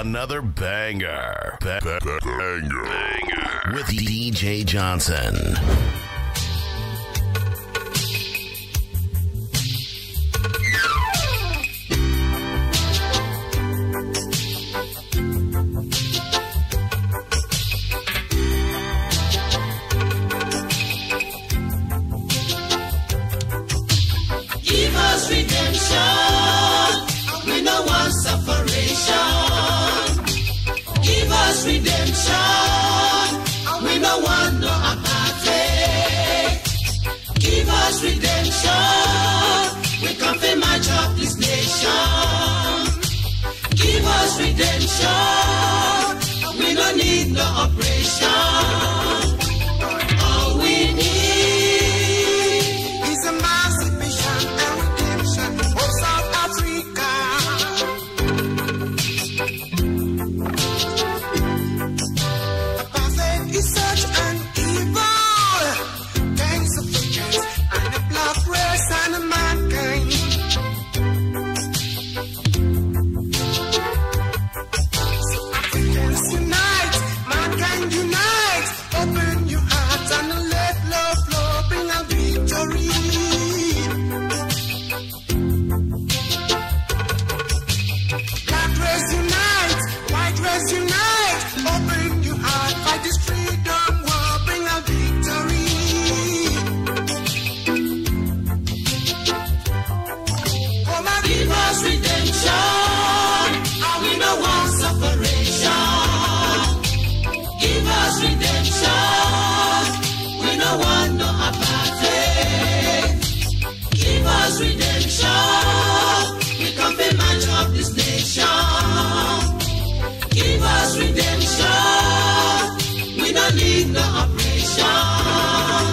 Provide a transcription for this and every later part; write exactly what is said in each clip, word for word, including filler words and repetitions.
another banger. Ba- ba- ba- banger. Banger. With D J Johnson. Give us redemption. We no want separation. Give us redemption. We no want no apartheid. Give us redemption. We come to match up this nation. Give us redemption. We don't need no operation. All we need is a emancipation and redemption of South Africa. Apartheid is such an evil, gangs of victims and the black race and the mankind. So Africans unite, mankind unite. Open your hearts and let love flow, bring a victory. Black race unite, white race unite. Open your heart, fight this freedom war, bring a victory. Come and give us redemption, and we no want separation. Give us redemption, we no want no apartheid. Give us redemption, we come to match up this nation. Give us redemption, we don't need no operation.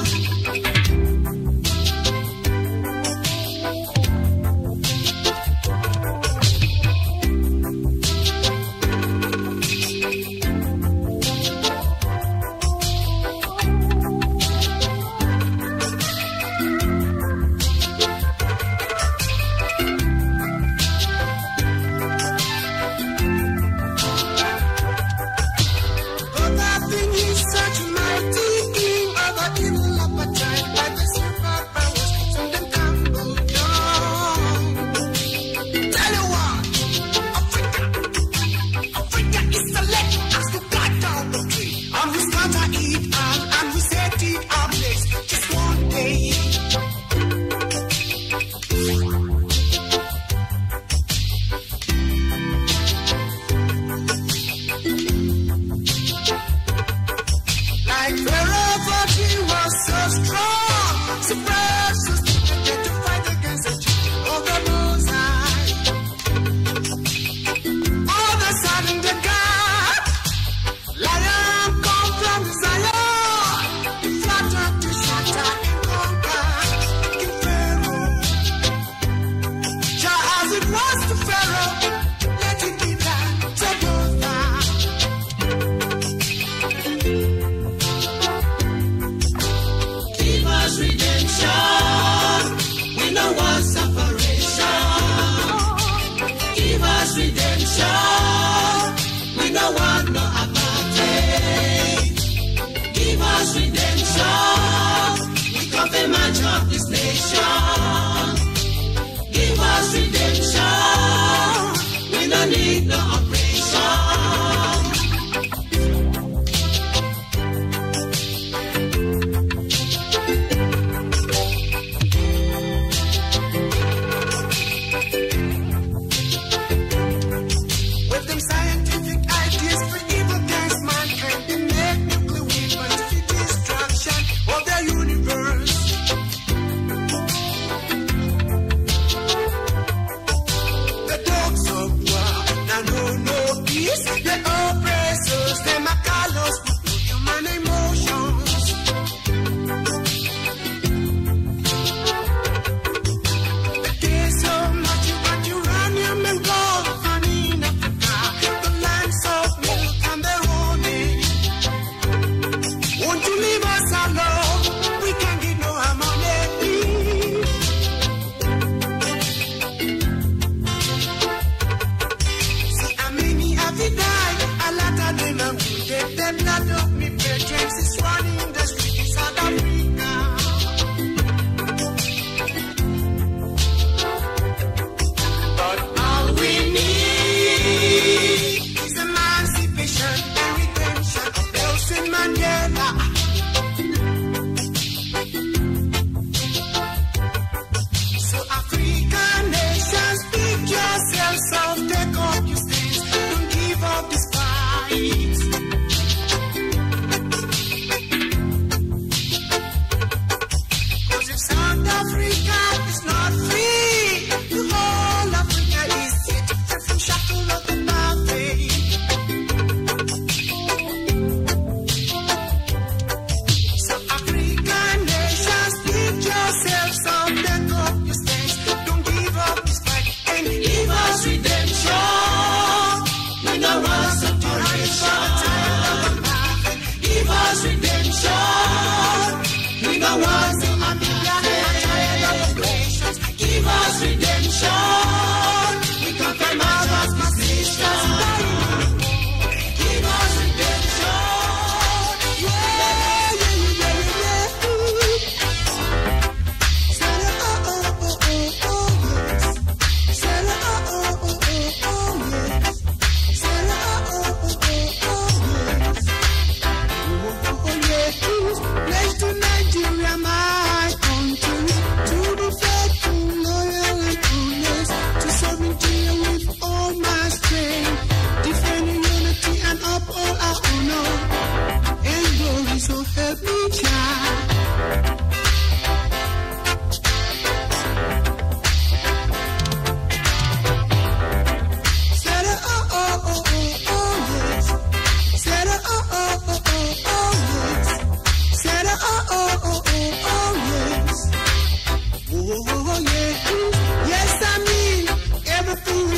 But that thing is such a mighty king of the evil appetite, like the superpowers, so them tumble down. Tell you what, Africa, Africa is the leg as we cut down the tree, and we scatter it and, and we set it ablaze just one day. Like wherever he was so strong, so precious, get to fight against the chief of the Most High. All of a sudden the God, lion come from Zion, flatter to shatter and conquer, King Pharaoh. Just as it was to Pharaoh, let it be done to both sides. Give us redemption, we no want separation. Give us redemption, we no want no apartheid. Give us redemption, we come to match up this nation. Give us redemption, we no need no operation. With them scientific ideas for evil against mankind, they make nuclear weapons for destruction of the universe. The dogs of war, now know no peace. The oppressors, them are callous with no human emotions. There's so much about uranium and gold found in Africa, the lands of milk and the honey. Won't you leave us alone? We can get no harmony. See how many have it done?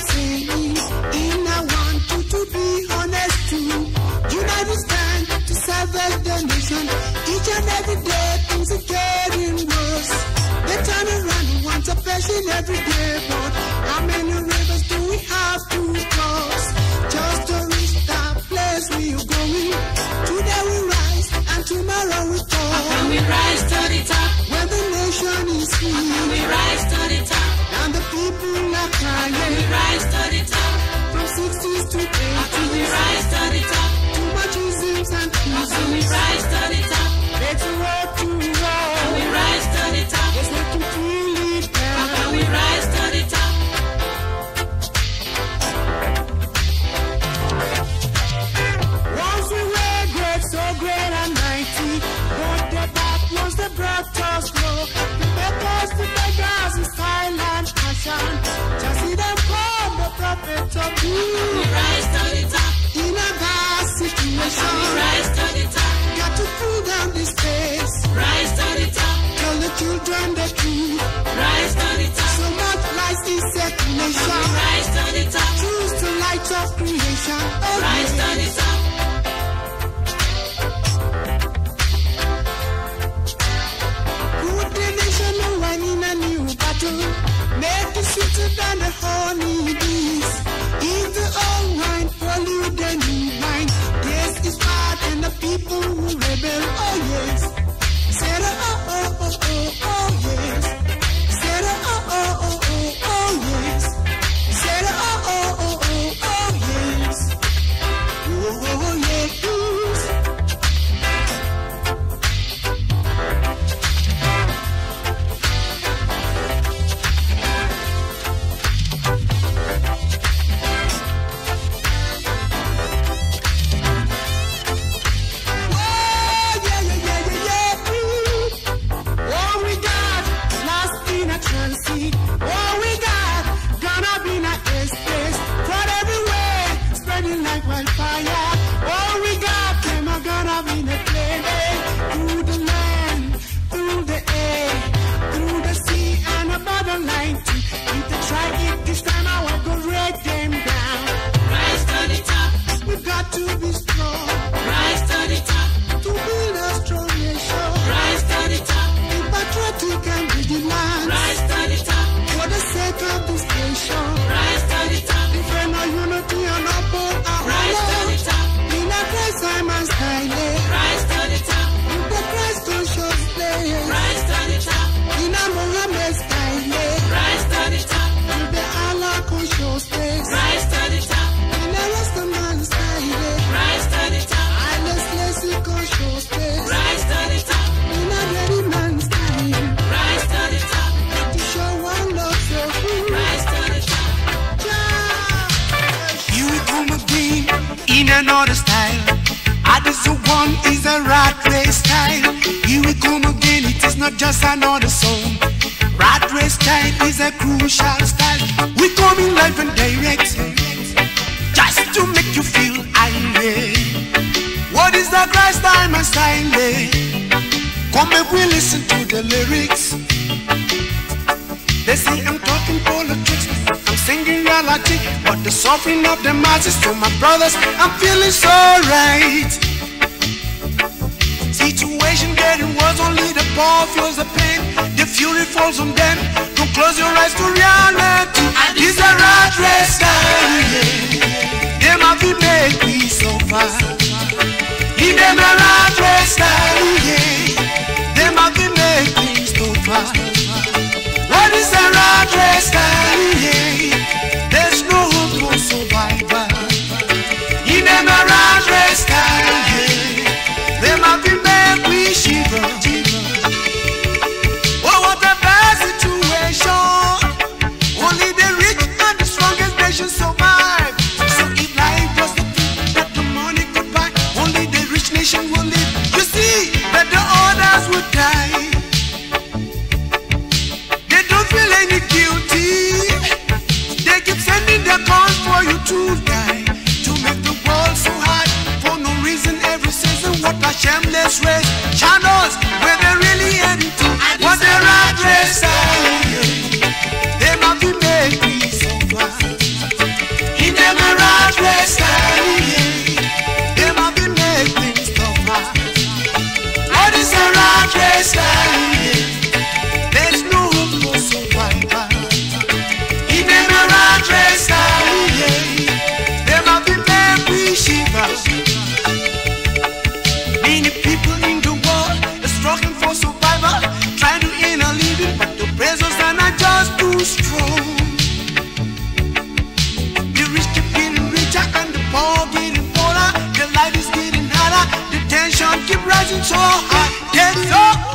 saying, and I want you to be honest too. United stand to salvage the nation. Each and every day things are getting worse. They turn around and want a passion every day, but how many rivers do we have to cross just to reach that place we are going? Today we rise and tomorrow we fall. How can we rise to the top? When the nation is free, how can we rise to the top? And the people are crying. How can we rise to the top? From sixties to eighties, how can we rise to the top? Too much isms and isms. How can we rise to the top? Let's work to roll. How can we rise to the top? Let's make them feel it down. How can we rise to the top? Once we were great, so great and mighty, but the back was the brought us low. The beggars, the beggars in silent passion. Just see them come, the prophets of How you. can we rise to the top? In a bad How can we situation, rise to the top? got to pull down this face. Rise to the top. Tell the children the truth. Rise to the top. So much lies in circulation. Rise to the top. Choose the light of creation. Oh, Rise to the top. put the nation on in a new battle. Make it sweeter than the honey bees. If the old wine pollute the new wine, this is bad and the people who rebel. Oh yes. Say the oh oh oh oh oh yes. Say the oh oh oh oh oh yes. Say the oh oh oh oh oh yes. Oh oh yes. Another style, others who one is a rat race style. Here we come again, it is not just another song. Rat race style is a crucial style. We come in live and direct, just to make you feel irate. What is the Christ time and style? Come if we listen to the lyrics. They say I'm talking politics, I'm singing reality, but the suffering of the masses to my brothers, I'm feeling so right. Situation getting worse, only the poor feels the pain. The fury falls on them. Don't close your eyes to reality. This a rat race style, yeah. They might be make me suffer. In them a rat race style, yeah. They might be make me suffer. What is a rat race style, yeah. There's no hope for survival. In them a rat race style, yeah. They might be make we shiver. Oh, what a bad situation. Only the rich and the strongest nation survive. So if life was the thing that the money could buy, only the rich nation will live. You see that the others would die. They don't feel any guilty. They keep sending their calls for you to die, to make the world so hard for no reason every season. What a shameless race. Channels where they really heading to. What a rat race. They might be making so far. rising so high, yes, oh.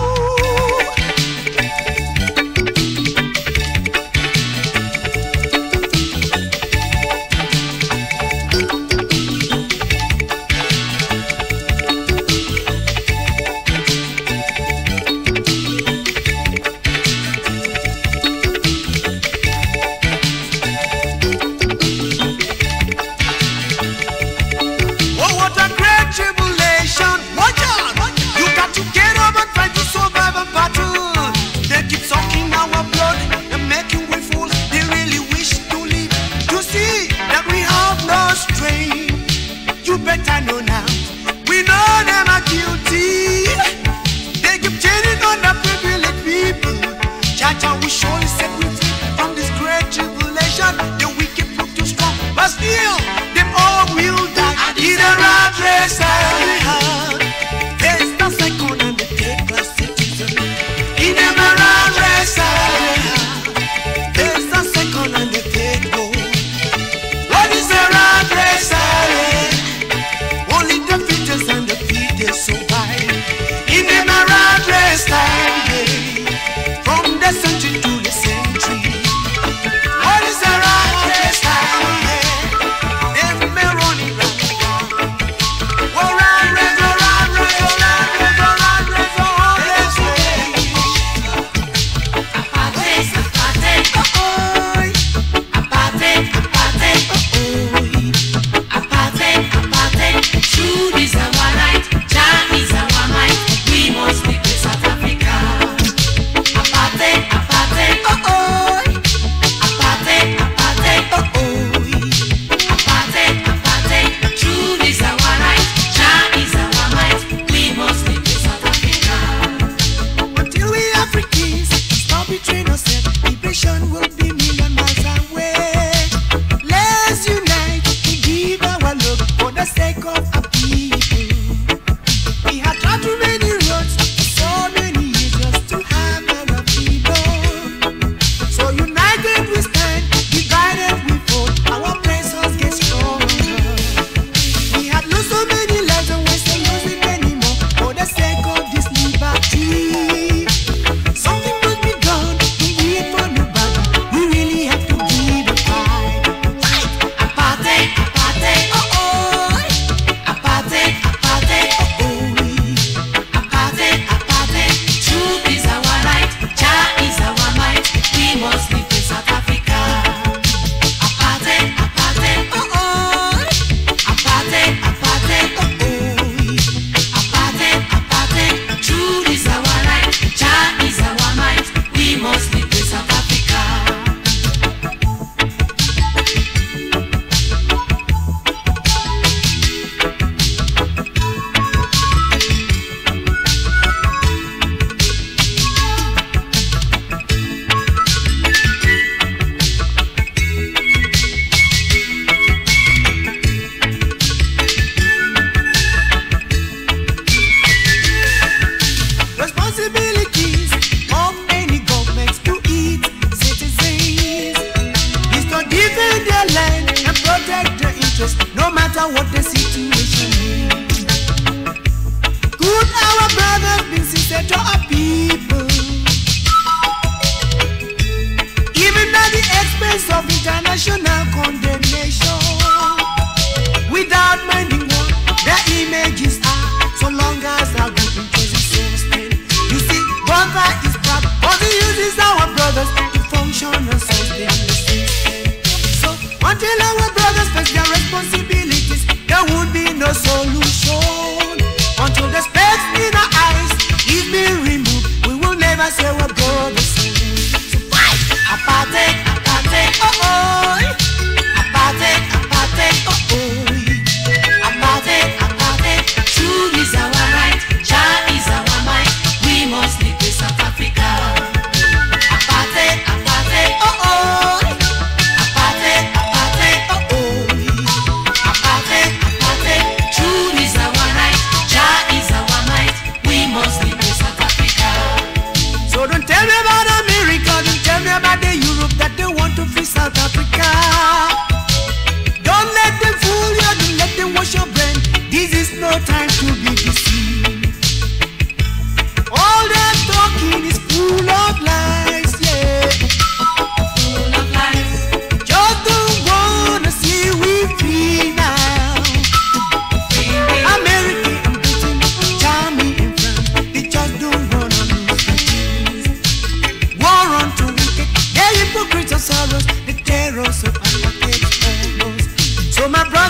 So don't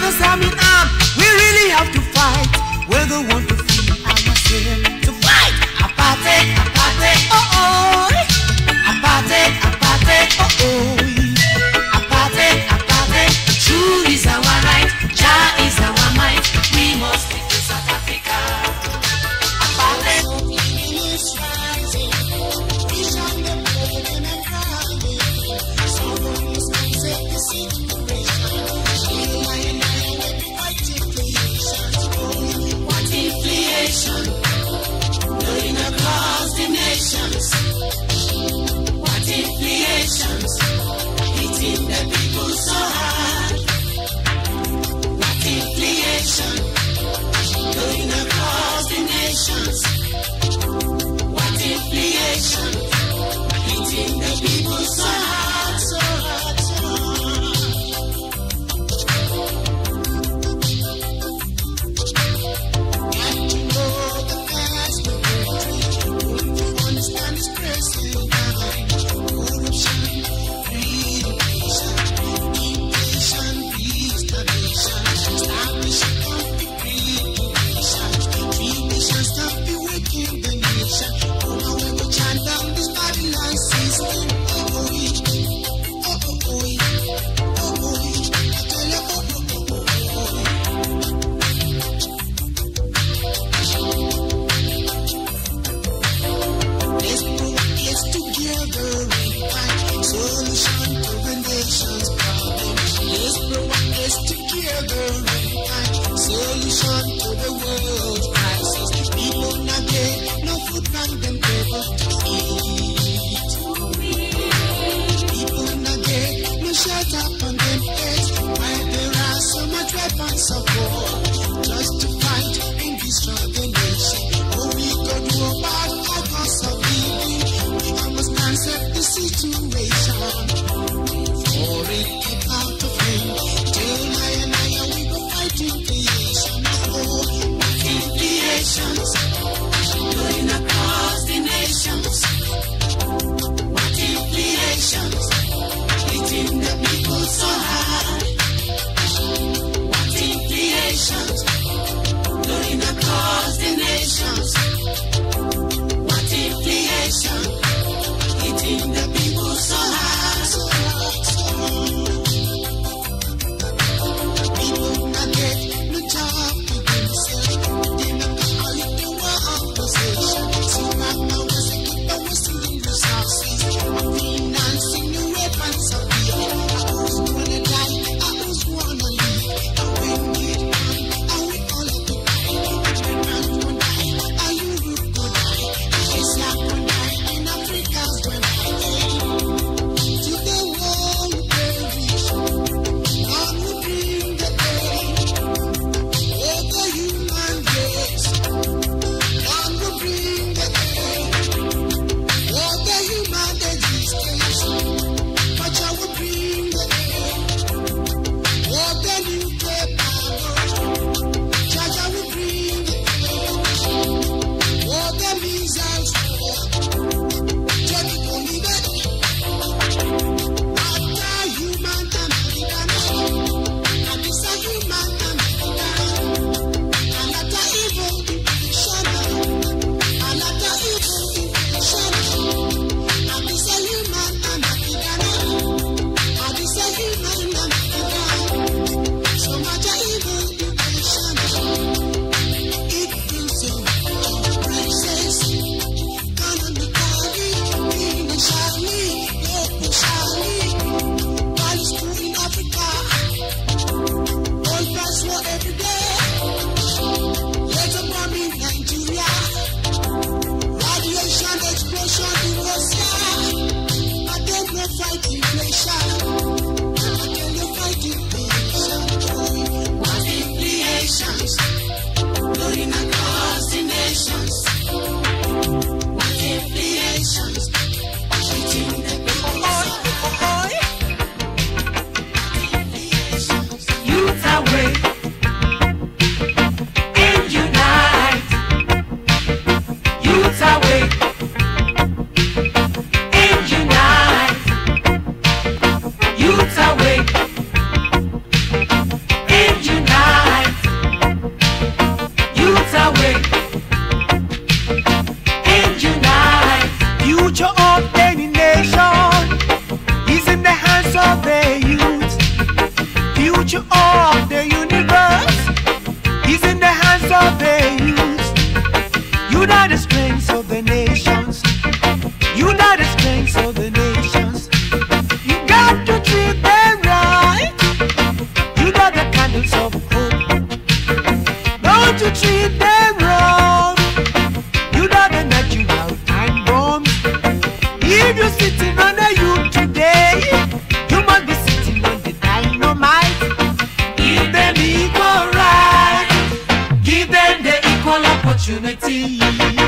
us arm in arm. We really have to fight. We're the one to free ourselves. To fight. Apartheid, apartheid, oh oh. Apartheid, apartheid, oh oh. Apartheid, apartheid. True is our right, Jah is our might. We must live in South Africa. Apartheid. What inflation, blowing across the nations. What inflations, hitting the people so hard. What inflation, blowing across the nations. What inflation, hitting the people so hard, so hard, so hard. Got to know the past, the country. Don't you understand this pressing time? Corruption, greed, inflation, inflation, breeds starvation. Establish a country, greed, inflation. Three nations stop be waking the nation. Oh, now we will chant down this Babylon system. Oh, oh, oh, oh, oh, oh, oh, oh, I tell you, oh, oh, oh, oh, oh. Let's put heads together and find solution to the nation's problem. Let's put heads together and find solution to the world's crisis. People not get no food on them table to eat. People not get no shelter on them heads. While there are so much weapons of war just to fight and destroy the nation. Oh, we go do about our cost of living. We must concept the situation. For it keep out of hand. Till I and I we go fighting creation. Oh, What inflations, blowing across the nations. What inflations, hitting the people so hard. What inflations, blowing across the nations. What inflation, hitting the people so hard. so hard, so hard. People not get no job to themselves. They not got all of the war possession. So right now we say keep on wasting the resources. Financing the weapons of war. I who's gonna die, I who's wanna live. I when it on, I will all of the die. Japan gonna die, I Europe gonna die. Asia gonna die, and Africa's gonna die. To the world perish, God will bring the end. Oh, the human race, God will bring the end. Oh, the human existence, but I will bring the end. Oh, the nuclear power, Jah will bring the end. Oh, the missiles war, Jah will lead it. After human American, and this a human American, and that a evil inflation, and that a evil inflation, and this a human American, and this a human American, so much a evil inflation, it brings so prices, economically, financially, socially, while it's true in Africa, all price war every day, later bomb in Nigeria, radiation explosion in Russia, but they no fight inflation, but they no fight inflation. What inflations, blowing across the nations. What inflations, hitting the people so hard. Youth awake and unite. Youth awake and unite. Youth awake and unite. future of the universe is in the hands of the youth. You are the strength of the nations. You are the strength of the nations. You got to treat them right. You are the candles of hope. Don't you treat them wrong. You are the natural time bombs. If you're sitting on the youth today, you must be sitting on the dynamite. Give them equal right. Give them the equal opportunity.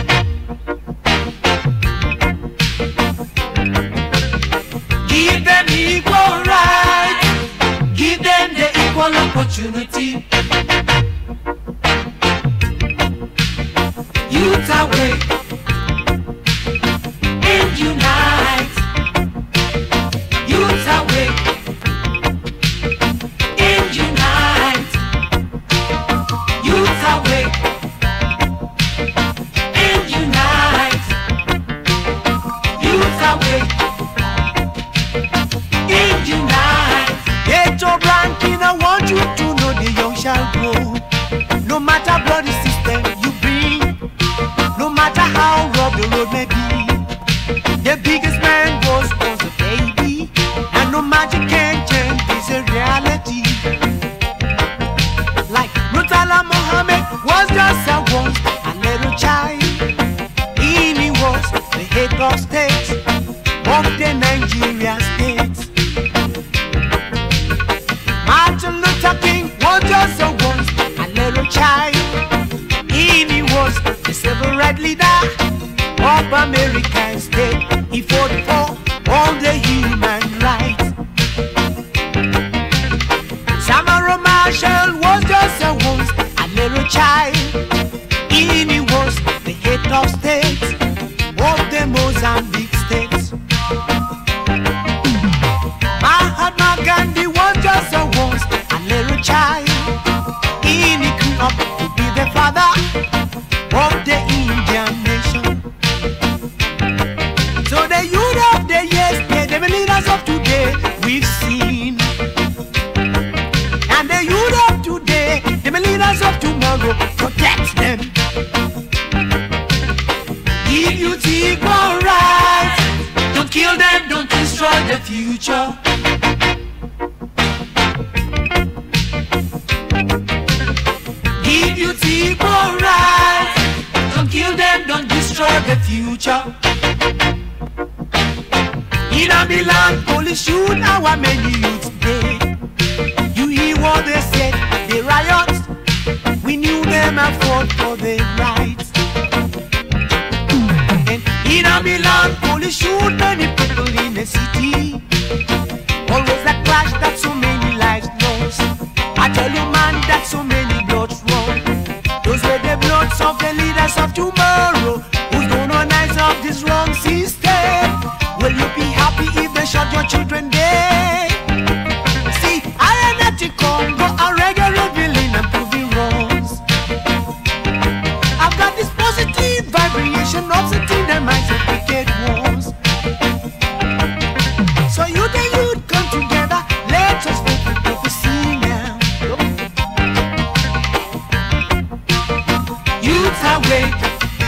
Give them equal right. Give them the equal opportunity. Youth awake and unite. Youth awake and unite. Youth awake and unite. Youth awake and unite. Ghetto ranking, I want you to know the young shall grow. No matter bloody system you bring, no matter how rough the road may be, the biggest man was was a baby, and no magic can change this a reality. Like Murtala Muhammad was just a once a little child, and he was the head of state of the Nigerian states. Martin Luther King was just a once a little child, and he was the civil rights leader of American state. He fought for all the human rights. Samara Marshall was just a once a little child, and he was the head of state of the Mozambique states. Mahatma Gandhi was just a once a little child, and he grew up to be the father of the Indian nation. So the youth of the yesterday, the leaders of today, we've seen. And the youth of today, the leaders of tomorrow, protect them. Give youth equal rights. Don't kill them, don't destroy the future. Give youth equal rights. Don't kill them, don't destroy the future. In a Milan, police shoot our many youths dead. You hear what they said, they riot. We knew them and fought for their rights. And in a Milan, police shoot many people in the city. Always a clash, that's so many lives lost. I tell you man, that's so many bloods wrong. Those were the bloods of the leaders of tomorrow, who's gonna rise up this wrong system. Will you be happy if they shot your children dead? See, I am not in Congo, a reggae revealing and proving wrongs. I've got this positive vibration upsetting the minds of wicked ones. So you and you'd come together, let us fulfill prophecy now. Youth awake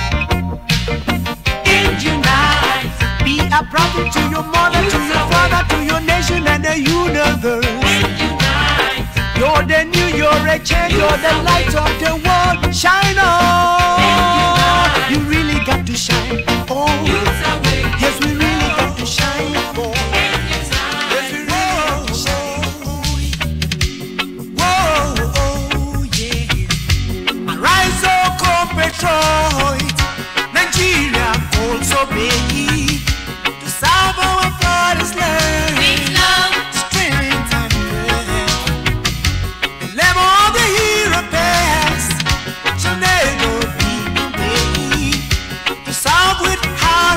and unite. Be a prophet to your mother, to your father, to your nation and the universe. You're the new, you're a change, you're the light of the world. Shine on. You really got to shine on. Yes, we really got to shine on. Yes, we really got to shine on. Whoa, oh, yeah. Arise, oh, compatriot. Nigeria also be to serve our father's land. Strength and breath. The level of the hero past shall never be in vain. To serve with heart.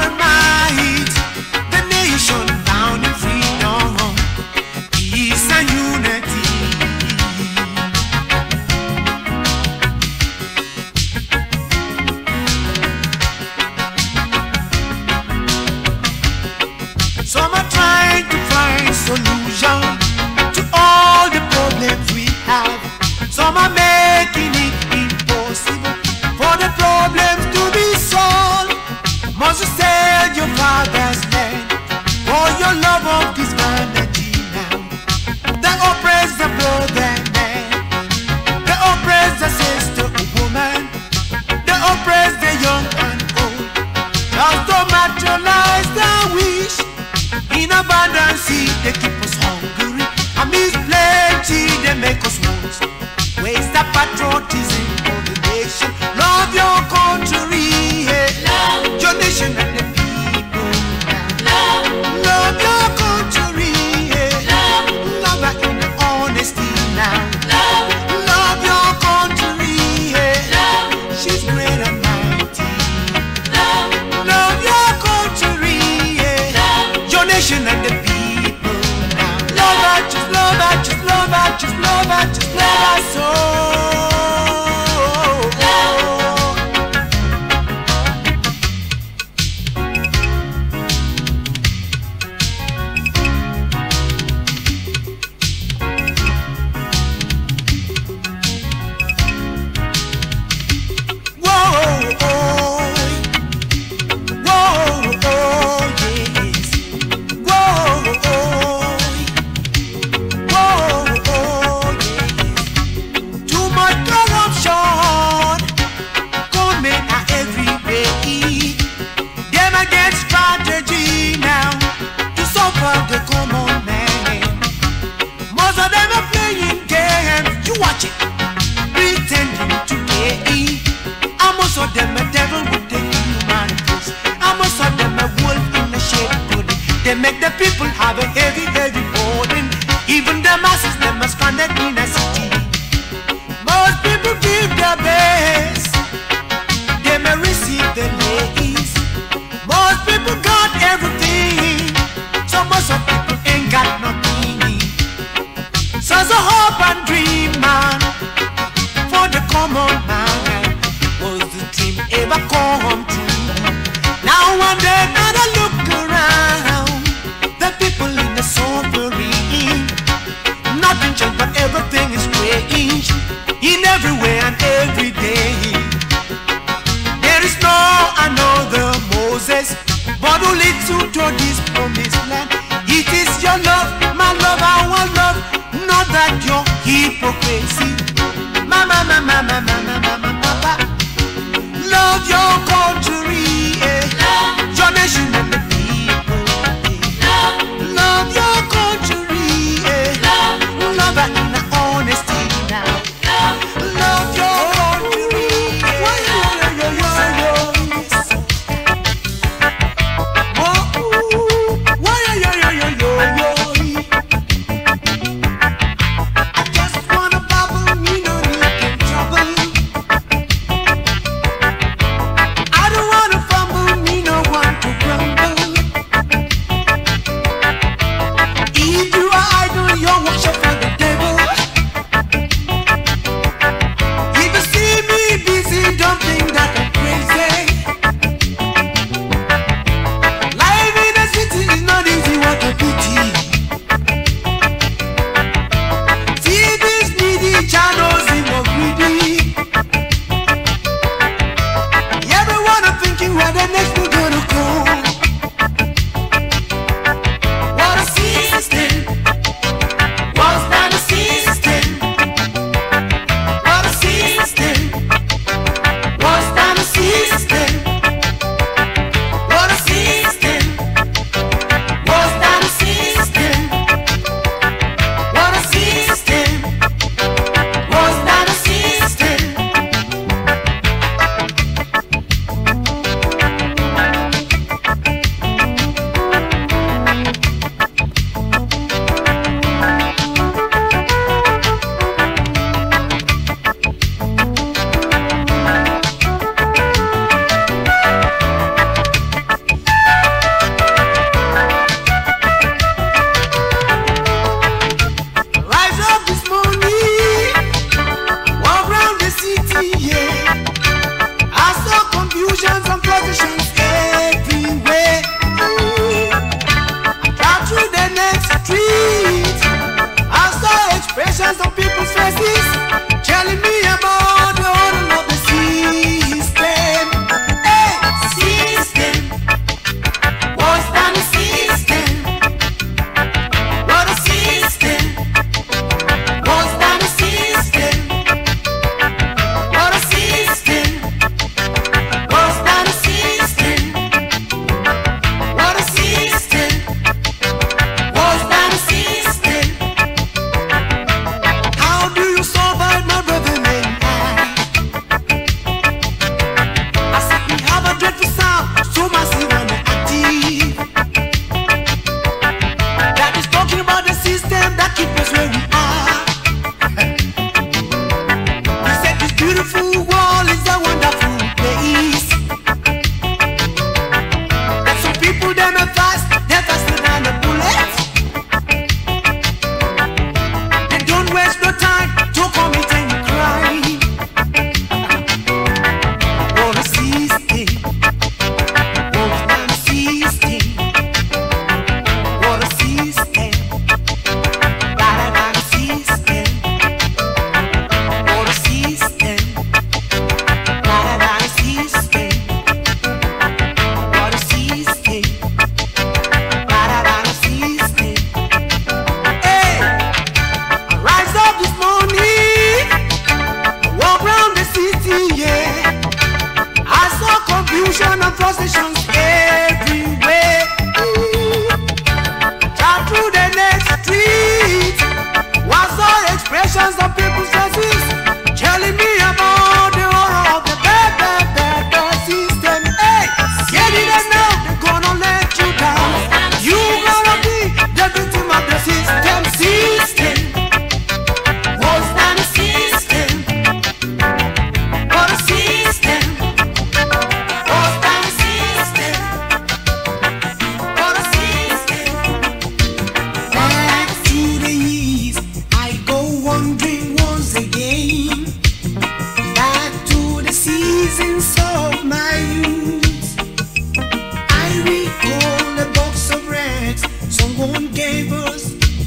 now. Love, Love your country, yeah. love, She's great and mighty. love, Love your country, yeah. love, Your nation and the people now. Love her, just love her, just love her, just love her, just love her so. They make the people have a heavy, heavy burden. Even the masses, they must find it in a city. Most people give their best, they may receive the least. Most people got everything, so most of people ain't got nothing. So it's a hope and dream, man, for the common man. Was the dream ever come true? Now one day, gotta look around. The people in the suffering, nothing changed, but everything is strange. In every way and every day, there is no another Moses, but who leads you to this promised land. It is your love, my love, our love, not that your hypocrisy. Mama, mama, mama, mama, mama, papa. Love your country, eh. love, Your nation and the people, eh. love, Love your country, eh. love, Love her in the honesty now. love, Love your country, eh. Why, yo, yo, yo, yo, yo. Oh, ooh. Why, yo, yo, yo, yo, yo. I just wanna bubble, me no need in trouble. I don't wanna fumble, me no want to grumble. If you are idle, you're worship for the devil. If you see me busy, don't think that I'm crazy. Life in the city is not easy, what a pity. See this needy channels in the greedy. Everyone are thinking where the next we're gonna go. What a system, was not a system, what a system, was not a system, what a system, was not a system, what a system. was not a system. Rise up this morning, walk around the city, yeah. I saw confusions and positions everywhere. Ooh. I drive through the next street, I saw expressions on people's faces, telling me about the order of the system. Hey, System, was not a system, what a system, was not a system, what a system, was not a system, what a system. was not a system. How do you survive as the people says is telling me about the horror of the bad, bad, bad, bad system. Hey, get it and now they're gonna let you down. You gonna be the victim of the system. System. Was not a system. What a system. Was not a system. What a system. Back to the years, I go wandering once again. Back to the seasons of my youth. I recall a box of rags someone gave us,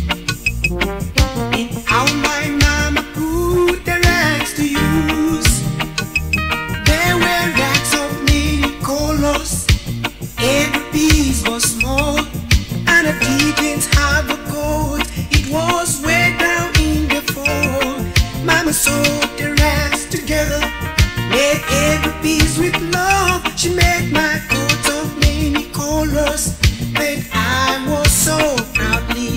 and how my mama put the rags to use. There were rags of many colors. Every piece was small, and I didn't have a coat. It was way down in the fall. Mama sewed the rags together, made every piece with love. She made my coat of many colors, but I was so proudly.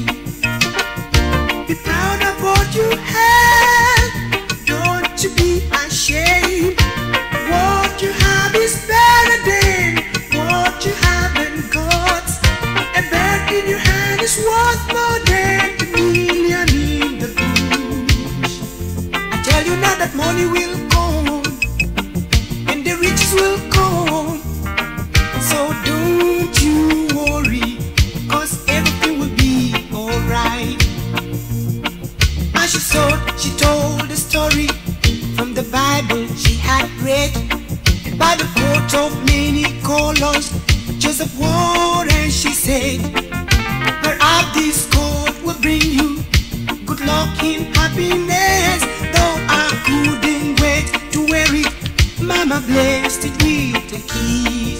Be proud of what you have. Don't you be ashamed. What you have is better than what you haven't got. A bird in your hand is worth more than a million in the bush. I tell you now that money will come and the riches will come. So don't you worry, cause everything will be alright. As she thought, she told a story from the Bible she had read. By the coat of many colors, Joseph wore, and she said, where out this coat will bring you good luck and happiness. Though I couldn't wait to wear it, Mama blessed it with a kiss.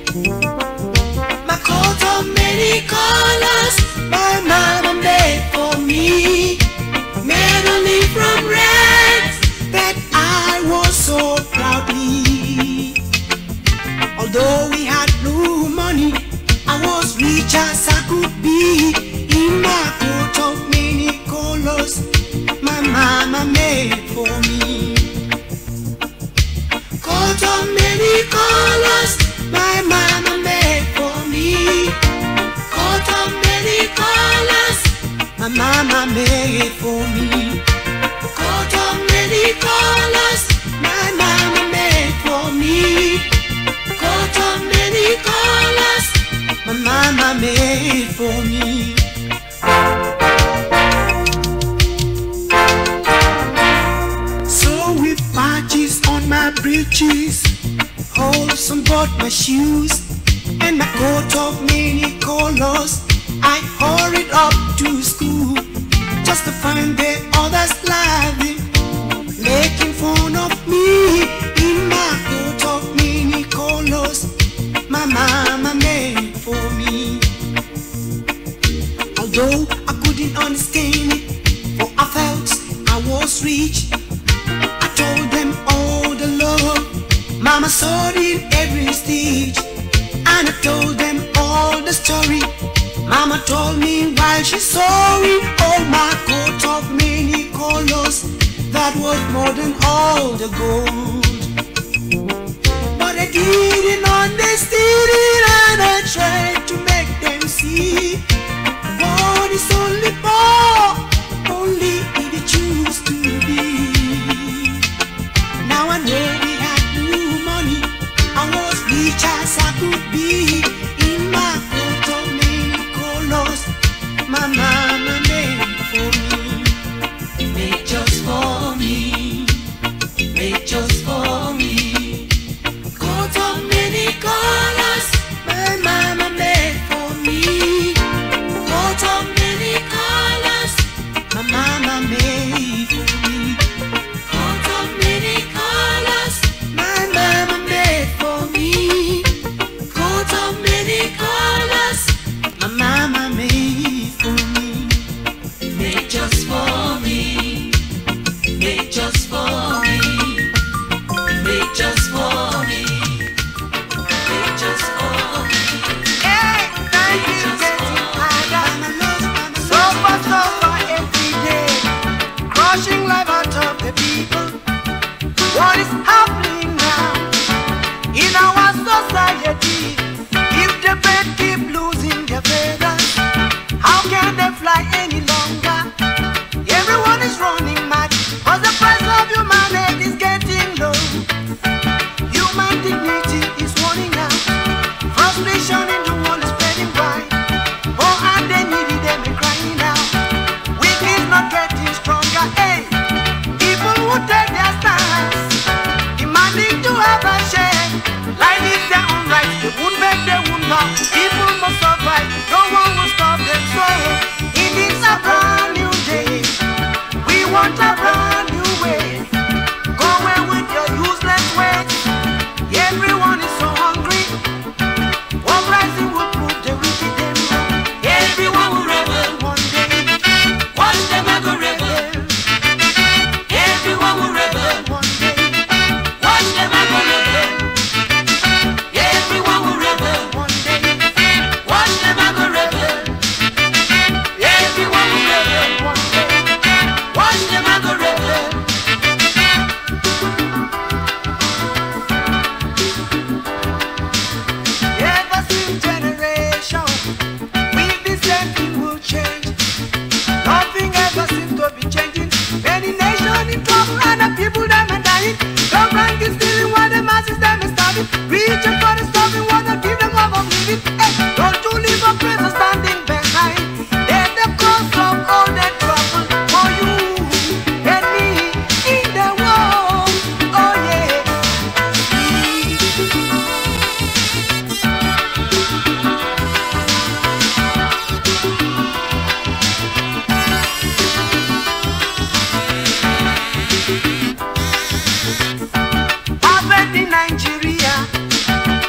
My coat of many colors, my mama made for me, made only from rags that I was so proudly. Although we had no money, I was rich as I could be. In my coat of many colors, my mama made for me. Coat of many colors, my mama made for me. Coat of many colors, my mama made for me. Coat of many colors, my mama made for me. Coat of many colors, my mama made for me. So with patches on my breeches, holes on both my shoes, and my coat of many colors, I hurried up to school just to find the others laughing, making fun of me. In my coat of many colors, my mama made for me. Although I couldn't understand it, for I felt I was rich, I told them all the love Mama saw in every stitch, and I told them all the story Mama told me while she sewing. All my coat of many colors, that was more than all the gold. But I didn't understand it, and I tried to make them see what is only for, only if you choose to be. Now I know we had no money, I was rich as I could be. In my coat of many colors, my mama made for me. Made just for me. Made just for me. Coat of many colors, my mama made for me. Coat of many colors. people them are dying. Don't rank is stealing while the masses them is starving. Reaching for the stuff we wanna give them up of living. Hey, don't you leave a place standing behind. They're the cause of all that trouble for you and me in the world. Oh yeah. Happened in Nigeria.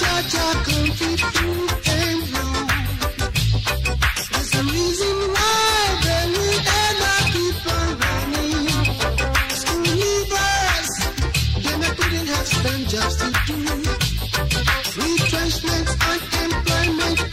judge our country through and through. There's a reason why they will ever keep on running. School leavers, then I couldn't have stand jobs to do. Retrenchment, unemployment,